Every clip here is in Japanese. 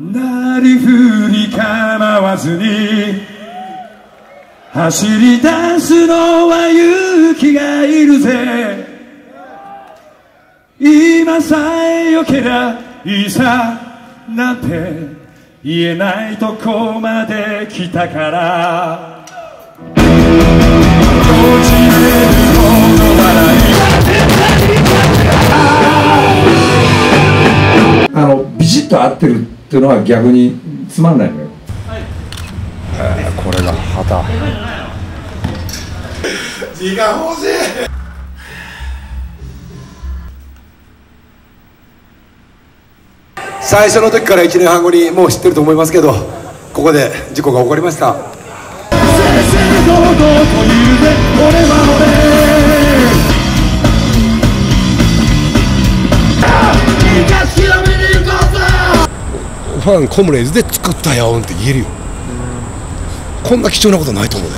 なりふり構わずに走り出すのは勇気がいるぜ。今さえよけりゃいいさなんて言えないとこまで来たから、こじれるほど笑いビシッと合ってるっていうのは逆につまんないのよ。 これが旗。 時間欲しい。最初の時から1年半後にもう知ってると思いますけど、ここで事故が起こりました。 ファンコムレーズで作ったよって言えるよ。こんな貴重なことないと思うね。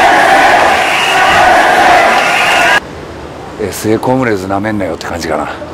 SA コムレーズなめんなよって感じかな。